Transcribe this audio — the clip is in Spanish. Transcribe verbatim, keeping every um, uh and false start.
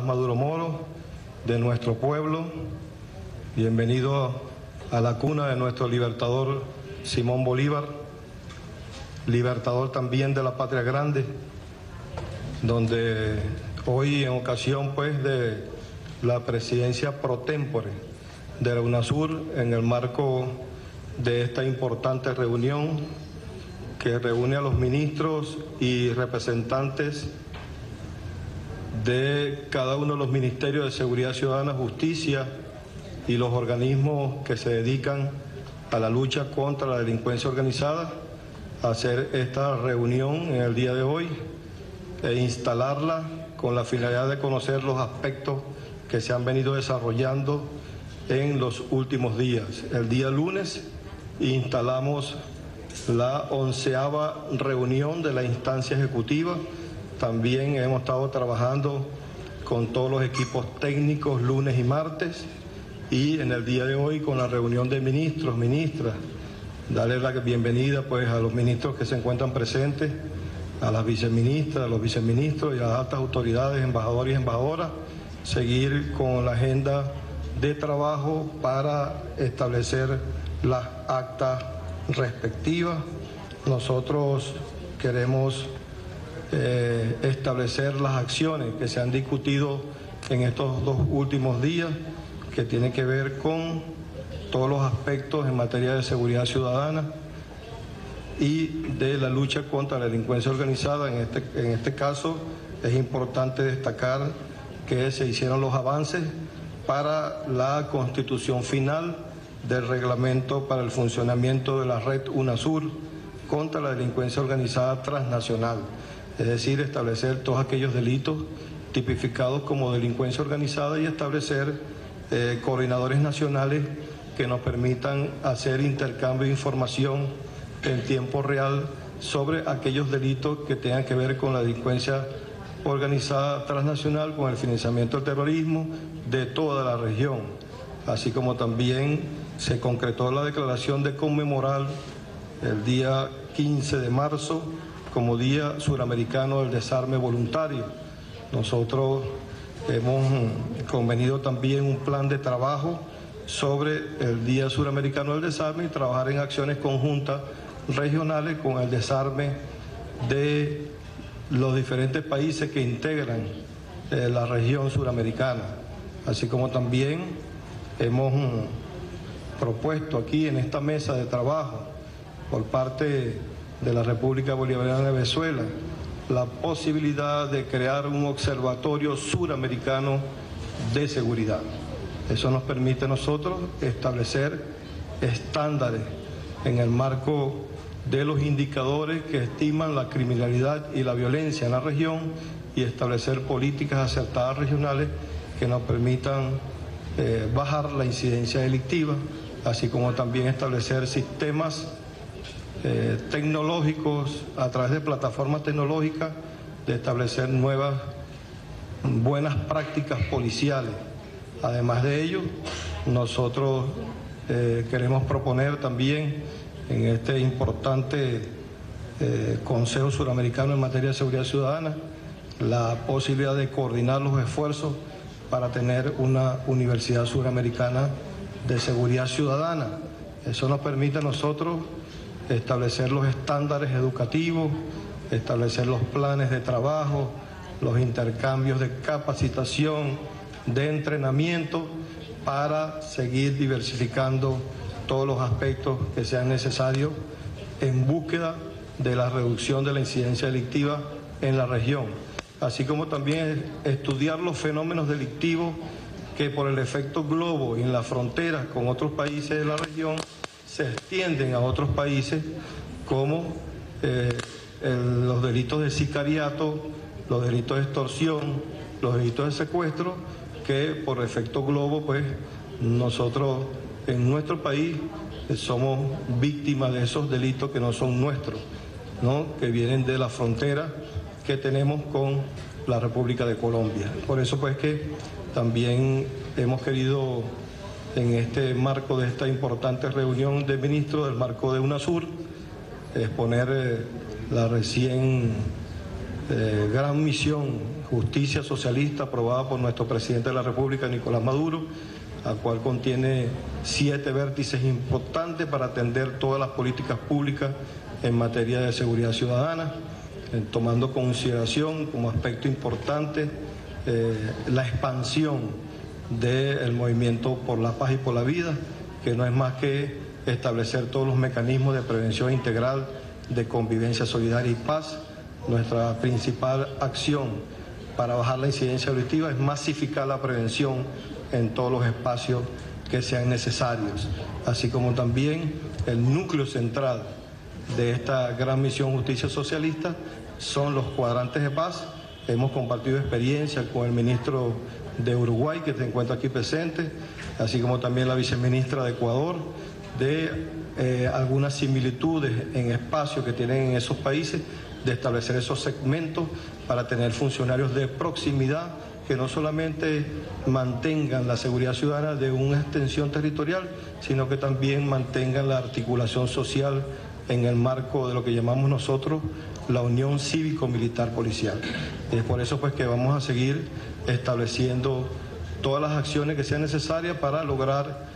Maduro Moro, de nuestro pueblo. Bienvenido a la cuna de nuestro libertador Simón Bolívar, libertador también de la Patria Grande, donde hoy, en ocasión pues de la presidencia pro tempore de la UNASUR, en el marco de esta importante reunión que reúne a los ministros y representantes de cada uno de los ministerios de Seguridad Ciudadana, Justicia y los organismos que se dedican a la lucha contra la delincuencia organizada, a hacer esta reunión en el día de hoy e instalarla con la finalidad de conocer los aspectos que se han venido desarrollando en los últimos días. El día lunes instalamos la onceava reunión de la instancia ejecutiva. También hemos estado trabajando con todos los equipos técnicos lunes y martes, y en el día de hoy con la reunión de ministros, ministras. Darle la bienvenida pues a los ministros que se encuentran presentes, a las viceministras, a los viceministros y a las altas autoridades, embajadores y embajadoras. Seguir con la agenda de trabajo para establecer las actas respectivas. Nosotros queremos eh, establecer las acciones que se han discutido en estos dos últimos días, que tienen que ver con todos los aspectos en materia de seguridad ciudadana y de la lucha contra la delincuencia organizada. En este, en este caso es importante destacar que se hicieron los avances para la constitución final del reglamento para el funcionamiento de la red UNASUR contra la delincuencia organizada transnacional, es decir, establecer todos aquellos delitos tipificados como delincuencia organizada y establecer eh, coordinadores nacionales que nos permitan hacer intercambio de información en tiempo real sobre aquellos delitos que tengan que ver con la delincuencia organizada transnacional, con el financiamiento del terrorismo de toda la región, así como también se concretó la declaración de conmemorar el día quince de marzo como Día Suramericano del Desarme Voluntario. Nosotros hemos convenido también un plan de trabajo sobre el Día Suramericano del Desarme y trabajar en acciones conjuntas regionales con el desarme de los diferentes países que integran eh, la región suramericana, así como también hemos mm, propuesto aquí en esta mesa de trabajo por parte de la República Bolivariana de Venezuela la posibilidad de crear un observatorio suramericano de seguridad. Eso nos permite a nosotros establecer estándares en el marco de los indicadores que estiman la criminalidad y la violencia en la región y establecer políticas acertadas regionales que nos permitan eh, bajar la incidencia delictiva, así como también establecer sistemas eh, tecnológicos a través de plataformas tecnológicas, de establecer nuevas buenas prácticas policiales. Además de ello, nosotros eh, queremos proponer también en este importante eh, Consejo Suramericano en materia de seguridad ciudadana la posibilidad de coordinar los esfuerzos para tener una universidad suramericana de seguridad ciudadana. Eso nos permite a nosotros establecer los estándares educativos, establecer los planes de trabajo, los intercambios de capacitación, de entrenamiento, para seguir diversificando todos los aspectos que sean necesarios en búsqueda de la reducción de la incidencia delictiva en la región, así como también estudiar los fenómenos delictivos que por el efecto globo y en las fronteras con otros países de la región se extienden a otros países, como eh, el, los delitos de sicariato, los delitos de extorsión, los delitos de secuestro, que por efecto globo pues nosotros en nuestro país somos víctimas de esos delitos que no son nuestros, ¿no? Que vienen de la frontera que tenemos con la República de Colombia. Por eso pues que también hemos querido, en este marco de esta importante reunión de ministros del marco de UNASUR, exponer eh, la recién eh, gran misión Justicia Socialista aprobada por nuestro presidente de la República, Nicolás Maduro, la cual contiene siete vértices importantes para atender todas las políticas públicas en materia de seguridad ciudadana, eh, tomando consideración como aspecto importante eh, la expansión del movimiento por la paz y por la vida, que no es más que establecer todos los mecanismos de prevención integral de convivencia solidaria y paz. Nuestra principal acción para bajar la incidencia delictiva es masificar la prevención en todos los espacios que sean necesarios, así como también el núcleo central de esta gran misión Justicia Socialista son los cuadrantes de paz. Hemos compartido experiencias con el ministro de Uruguay, que se encuentra aquí presente, así como también la viceministra de Ecuador, de eh, algunas similitudes en espacios que tienen en esos países, de establecer esos segmentos para tener funcionarios de proximidad que no solamente mantengan la seguridad ciudadana de una extensión territorial, sino que también mantengan la articulación social en el marco de lo que llamamos nosotros la Unión Cívico-Militar Policial. Es por eso pues que vamos a seguir estableciendo todas las acciones que sean necesarias para lograr